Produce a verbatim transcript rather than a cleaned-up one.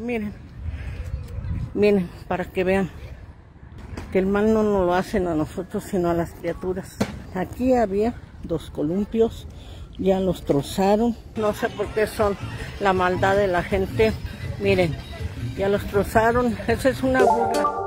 miren. Miren, para que vean que el mal no nos lo hacen a nosotros, sino a las criaturas. Aquí había dos columpios, ya los trozaron. No sé por qué son la maldad de la gente. Miren, ya los trozaron. Esa es una burla.